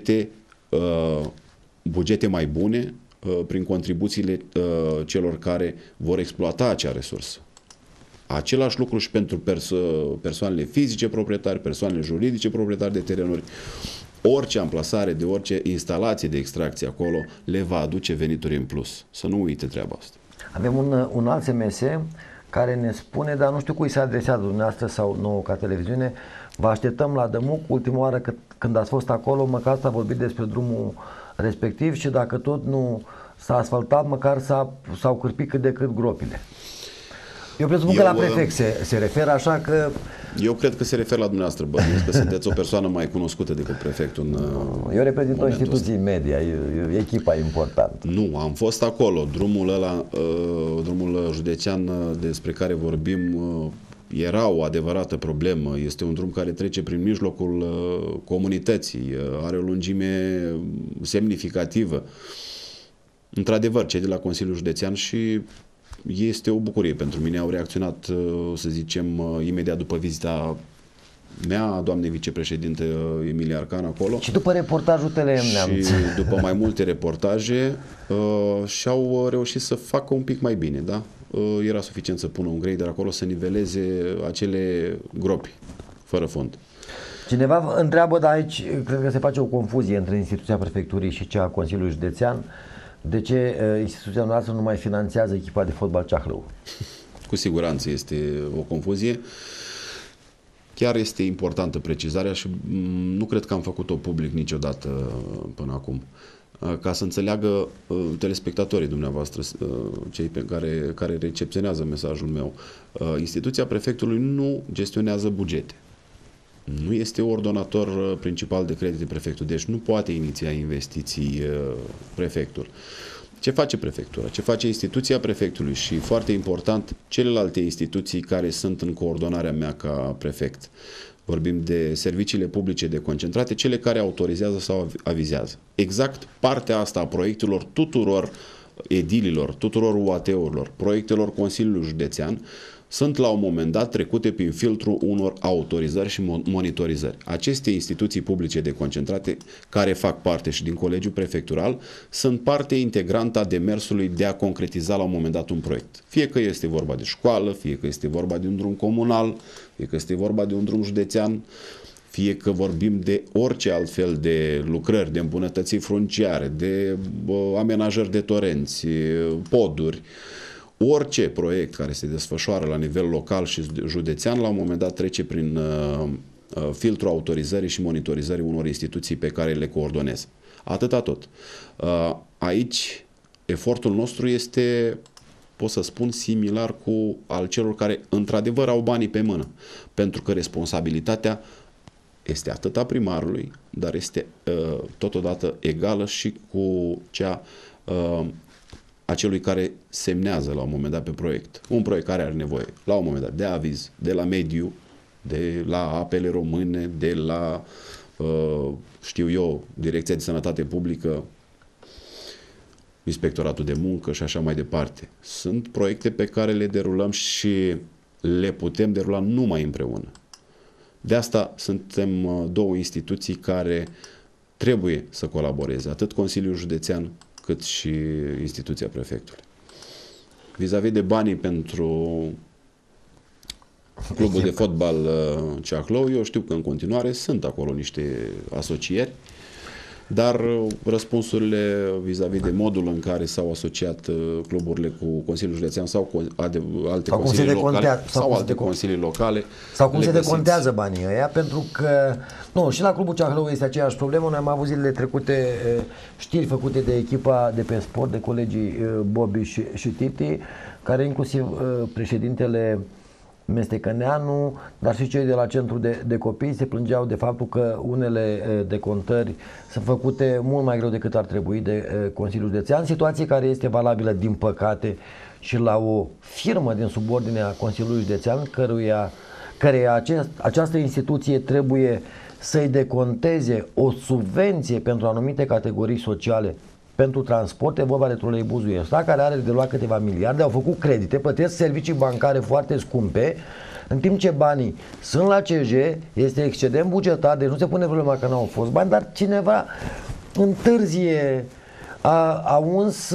bugete mai bune prin contribuțiile celor care vor exploata acea resursă. Același lucru și pentru persoanele fizice proprietari, persoanele juridice proprietari de terenuri. Orice amplasare de orice instalație de extracție acolo le va aduce venituri în plus. Să nu uite treaba asta. Avem un alt SMS care ne spune, dar nu știu cui se adresează, dumneavoastră sau nouă ca televiziune: vă așteptăm la Dămuc, ultima oară când ați fost acolo, măcar s-a vorbit despre drumul respectiv și dacă tot nu s-a asfaltat, măcar s-au cârpit cât de cât gropile. Eu presupun că la prefect se referă, așa că... Eu cred că se referă la dumneavoastră, bănuiesc că sunteți o persoană mai cunoscută decât prefectul. Eu reprezint o instituție media, e echipa importantă. Nu, am fost acolo. Drumul județean despre care vorbim era o adevărată problemă. Este un drum care trece prin mijlocul comunității, are o lungime semnificativă. Într-adevăr, cei de la Consiliul Județean și este o bucurie pentru mine. Au reacționat, să zicem, imediat după vizita mea, doamnei vicepreședinte Emilia Arcan acolo. Și după reportajul TLM și după mai multe reportaje și-au reușit să facă un pic mai bine, da? Era suficient să pună un grader acolo să niveleze acele gropi fără fond. Cineva întreabă, dar aici cred că se face o confuzie între instituția prefecturii și cea a Consiliului Județean. De ce instituția noastră nu mai finanțează echipa de fotbal Ceahlău? Cu siguranță este o confuzie. Chiar este importantă precizarea și nu cred că am făcut-o public niciodată până acum. Ca să înțeleagă telespectatorii dumneavoastră, cei pe care recepționează mesajul meu, instituția prefectului nu gestionează bugete. Nu este ordonator principal de credite prefectul, deci nu poate iniția investiții prefectul. Ce face prefectura? Ce face instituția prefectului și, foarte important, celelalte instituții care sunt în coordonarea mea ca prefect? Vorbim de serviciile publice deconcentrate, cele care autorizează sau avizează. Exact partea asta a proiectelor tuturor edililor, tuturor UAT-urilor, proiectelor Consiliului Județean, sunt la un moment dat trecute prin filtrul unor autorizări și monitorizări. Aceste instituții publice deconcentrate, care fac parte și din Colegiul Prefectural, sunt parte integrantă a demersului de a concretiza la un moment dat un proiect. Fie că este vorba de școală, fie că este vorba de un drum comunal, fie că este vorba de un drum județean, fie că vorbim de orice altfel de lucrări, de îmbunătățiri funciare, de amenajări de torenți, poduri. Orice proiect care se desfășoară la nivel local și județean, la un moment dat trece prin filtrul autorizării și monitorizării unor instituții pe care le coordonez. Atâta tot. Aici, efortul nostru este, pot să spun, similar cu al celor care într-adevăr au banii pe mână, pentru că responsabilitatea este atât a primarului, dar este totodată egală și cu cea a celui care semnează la un moment dat pe proiect. Un proiect care are nevoie la un moment dat de aviz, de la mediu, de la apele române, de la, știu eu, Direcția de Sănătate Publică, Inspectoratul de Muncă și așa mai departe. Sunt proiecte pe care le derulăm și le putem derula numai împreună. De asta suntem două instituții care trebuie să colaboreze, atât Consiliul Județean cât și instituția prefectului. Vis-a-vis de banii pentru clubul de fotbal Ceahlău, eu știu că în continuare sunt acolo niște asocieri Dar răspunsurile vis-a-vis de modul în care s-au asociat cluburile cu Consiliul Județean sau cu alte consilii locale sau alte consilii locale, sau cum se decontează banii ăia, pentru că nu, și la Clubul Ceahlău este aceeași problemă. Noi am avut zilele trecute știri făcute de echipa de pe sport, de colegii Bobby și Titi, care inclusiv președintele Mestecăneanu, dar și cei de la centru de copii se plângeau de faptul că unele decontări sunt făcute mult mai greu decât ar trebui de Consiliul Județean, situație care este valabilă, din păcate, și la o firmă din subordinea Consiliului Județean, căreia această instituție trebuie să-i deconteze o subvenție pentru anumite categorii sociale pentru transport. E vorba de troleibuzul ăsta, care are de luat câteva miliarde, au făcut credite, plătesc servicii bancare foarte scumpe, în timp ce banii sunt la CJ, este excedent bugetar, deci nu se pune problema că n-au fost bani, dar cineva întârzie, a uns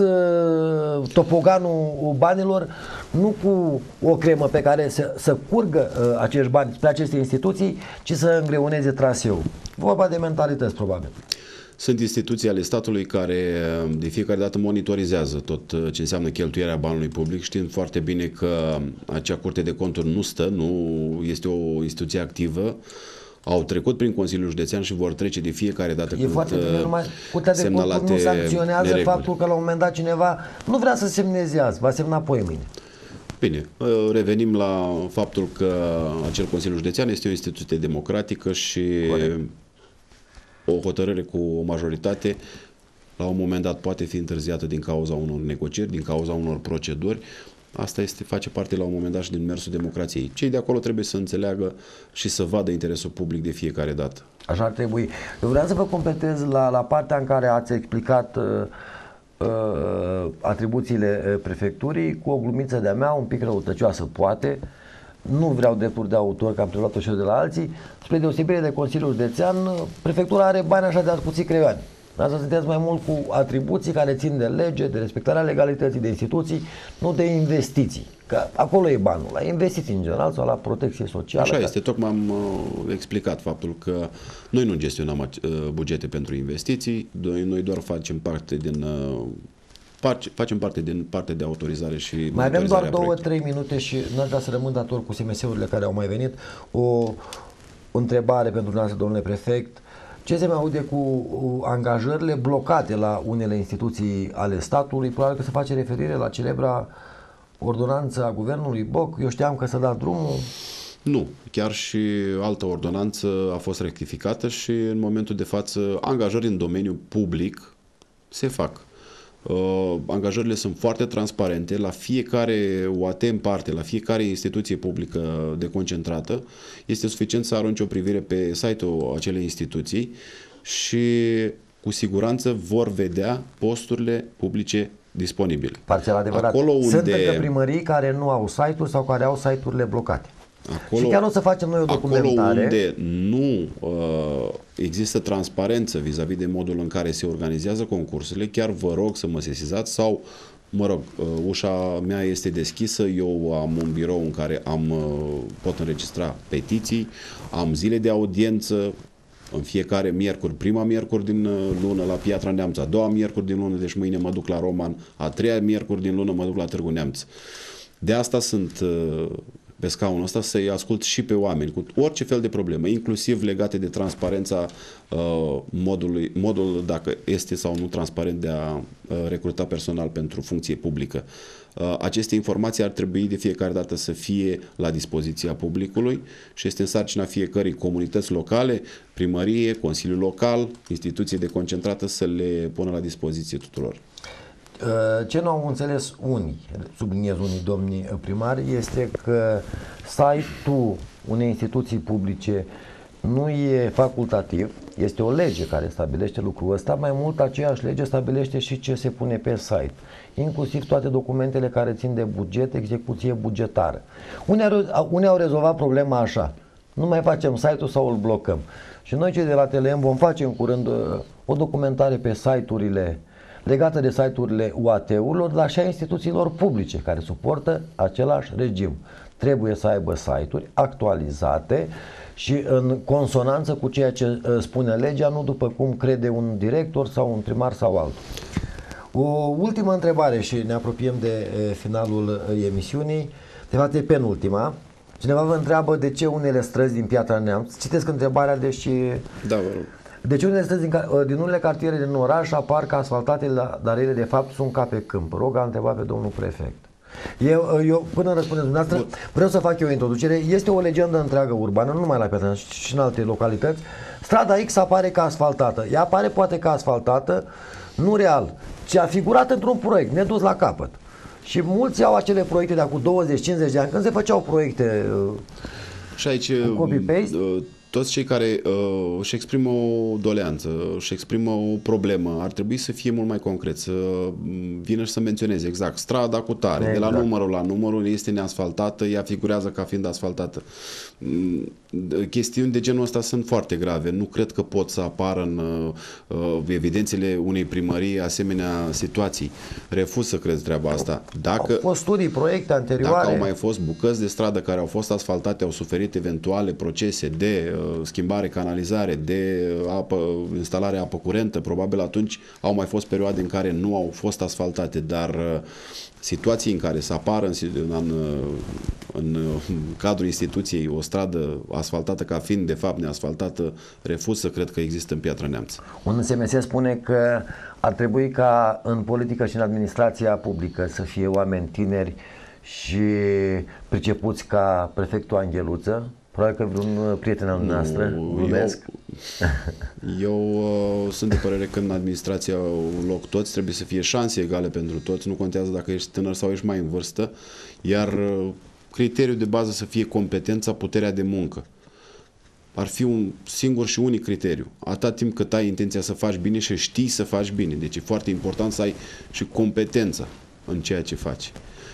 topoganul banilor, nu cu o cremă pe care să curgă acești bani spre aceste instituții, ci să îngreuneze traseul. Vorba de mentalități, probabil. Sunt instituții ale statului care de fiecare dată monitorizează tot ce înseamnă cheltuirea banului public, știind foarte bine că acea Curte de Conturi nu stă, nu este o instituție activă. Au trecut prin Consiliul Județean și vor trece de fiecare dată când Curtea de Conturi nu sancționează nereguli. Faptul că la un moment dat cineva nu vrea să semneze azi, va semna apoi mâine. Bine, revenim la faptul că acel Consiliu Județean este o instituție democratică și o hotărâre cu o majoritate la un moment dat poate fi întârziată din cauza unor negocieri, din cauza unor proceduri. Asta face parte la un moment dat și din mersul democrației. Cei de acolo trebuie să înțeleagă și să vadă interesul public de fiecare dată. Așa ar trebui. Eu vreau să vă completez la partea în care ați explicat atribuțiile prefecturii cu o glumiță de-a mea un pic răutăcioasă, poate. Nu vreau drepturi de autor, că am preluat-o și eu de la alții. Spre deosebire de Consiliul Județean, prefectura are bani așa de ascuții creioane. Asta sunteți mai mult cu atribuții care țin de lege, de respectarea legalității, de instituții, nu de investiții. Că acolo e banul, la investiții în general sau la protecție socială. Așa este, tocmai am explicat faptul că noi nu gestionăm bugete pentru investiții, noi doar facem parte din partea de autorizare și mai avem doar 2-3 minute și n-aș vrea să rămân dator cu SMS-urile care au mai venit. O întrebare pentru dumneavoastră, domnule prefect. Ce se mai aude cu angajările blocate la unele instituții ale statului? Probabil că se face referire la celebra ordonanță a guvernului Boc. Eu știam că s-a dat drumul. Nu, chiar și altă ordonanță a fost rectificată și în momentul de față angajări în domeniul public se fac. Angajările sunt foarte transparente, la fiecare UAT în parte, la fiecare instituție publică deconcentrată, este suficient să arunci o privire pe site-ul acelei instituții și cu siguranță vor vedea posturile publice disponibile. Parțial adevărat. Sunt încă primării care nu au site-uri sau care au site-urile blocate. Acolo, și chiar o să facem noi o documentare. Acolo unde nu există transparență vis-a-vis de modul în care se organizează concursurile, chiar vă rog să mă sesizați sau, mă rog, ușa mea este deschisă, eu am un birou în care pot înregistra petiții, am zile de audiență, în fiecare miercuri, prima miercuri din lună la Piatra Neamț, a doua miercuri din lună, deci mâine mă duc la Roman, a treia miercuri din lună mă duc la Târgu Neamț. De asta sunt pe scaunul ăsta să-i ascult și pe oameni cu orice fel de probleme, inclusiv legate de transparența modul dacă este sau nu transparent de a recruta personal pentru funcție publică. Aceste informații ar trebui de fiecare dată să fie la dispoziția publicului și este în sarcina fiecărei comunități locale, primărie, consiliu local, instituție deconcentrată să le pună la dispoziție tuturor. Ce nu au înțeles unii, subliniez unii domni primari, este că site-ul unei instituții publice nu e facultativ, este o lege care stabilește lucrul ăsta, mai mult aceeași lege stabilește și ce se pune pe site, inclusiv toate documentele care țin de buget, execuție bugetară. Unii au rezolvat problema așa, nu mai facem site-ul sau îl blocăm. Și noi cei de la TLM vom face în curând o documentare pe site-urile legată de site-urile UAT-urilor, dar și a instituțiilor publice care suportă același regim. Trebuie să aibă site-uri actualizate și în consonanță cu ceea ce spune legea, nu după cum crede un director sau un primar sau altul. O ultimă întrebare și ne apropiem de finalul emisiunii, de fapt e penultima. Cineva vă întreabă de ce unele străzi din Piatra Neamț, citesc întrebarea, deși... Da, vă rog. De ce unele străzi din unele cartiere din oraș apar ca asfaltate, dar ele de fapt sunt ca pe câmp? Rog, a întrebat pe domnul prefect. Eu până răspundeți dumneavoastră, vreau să fac eu o introducere. Este o legendă întreagă urbană, nu numai la Piatra Neamț, și în alte localități. Strada X apare ca asfaltată. Ea apare poate ca asfaltată, nu real, ci a figurat într-un proiect, nedus la capăt. Și mulți au acele proiecte de acum 20-50 de ani, când se făceau proiecte și aici, cu copy-paste. Toți cei care își exprimă o doleanță, își exprimă o problemă, ar trebui să fie mult mai concret, să vină și să menționeze exact strada cu tare, exact. De la numărul la numărul este neasfaltată, ea figurează ca fiind asfaltată. Chestiuni de genul ăsta sunt foarte grave. Nu cred că pot să apară în evidențele unei primării asemenea situații. Refuz să cred treaba asta. Au fost studii, proiecte anterioare. Dacă au mai fost bucăți de stradă care au fost asfaltate, au suferit eventuale procese de schimbare, canalizare, de apă, instalare apă curentă, probabil atunci au mai fost perioade în care nu au fost asfaltate, dar situații în care să apară în cadrul instituției o stradă asfaltată ca fiind de fapt neasfaltată, refuz să cred că există în Piatra Neamț. Un SMS spune că ar trebui ca în politică și în administrația publică să fie oameni tineri și pricepuți ca prefectul Angheluță. Probabil că vreun prieten al noastră, glumesc. Eu sunt de părere că în administrația un loc toți trebuie să fie șanse egale pentru toți, nu contează dacă ești tânăr sau ești mai în vârstă, iar criteriul de bază să fie competența, puterea de muncă. Ar fi un singur și unic criteriu. Atât timp cât ai intenția să faci bine și știi să faci bine. Deci e foarte important să ai și competența în ceea ce faci.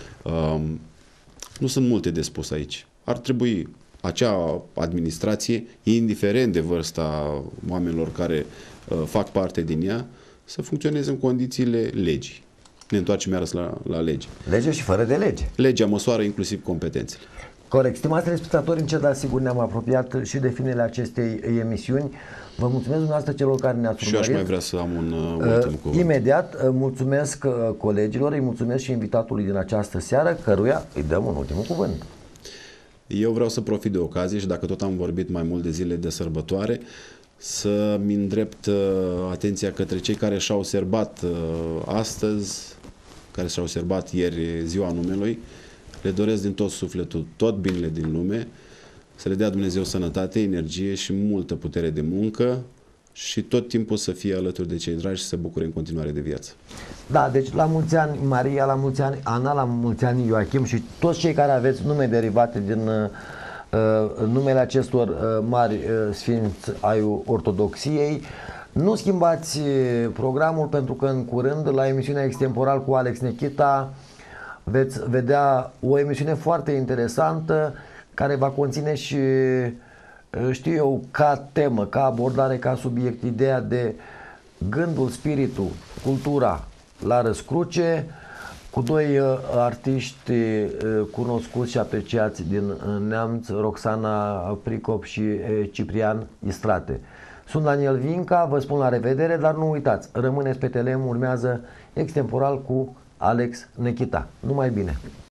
Nu sunt multe de spus aici. Ar trebui acea administrație, indiferent de vârsta oamenilor care fac parte din ea, să funcționeze în condițiile legii. Ne întoarcem iarăși la lege. Lege și fără de lege. Legea măsoară inclusiv competențele. Corect. Stimați telespectatori, încet, dar sigur ne-am apropiat și de finele acestei emisiuni. Vă mulțumesc dumneavoastră celor care ne-ați urmărit. Și eu aș mai vrea să am un ultim cuvânt. Imediat, mulțumesc colegilor, îi mulțumesc și invitatului din această seară, căruia îi dăm un ultim cuvânt. Eu vreau să profit de ocazie și dacă tot am vorbit mai mult de zile de sărbătoare, să-mi îndrept atenția către cei care și-au serbat astăzi, care și-au serbat ieri ziua numelui. Le doresc din tot sufletul tot binele din lume, să le dea Dumnezeu sănătate, energie și multă putere de muncă și tot timpul să fie alături de cei dragi și să se bucure în continuare de viață. Da, deci la mulți ani Maria, la mulți ani Ana, la mulți ani Ioachim și toți cei care aveți nume derivate din numele acestor mari sfinți ai ortodoxiei. Nu schimbați programul, pentru că în curând la emisiunea Extemporal cu Alex Nechita veți vedea o emisiune foarte interesantă care va conține și, știu eu, ca temă, ca abordare, ca subiect, ideea de gândul, spiritul, cultura la răscruce, cu doi artiști cunoscuți și apreciați din Neamț, Roxana Pricop și Ciprian Istrate. Sunt Daniel Vinca, vă spun la revedere, dar nu uitați, rămâneți pe Telem, urmează Extemporal cu Alex Nechita. Numai bine!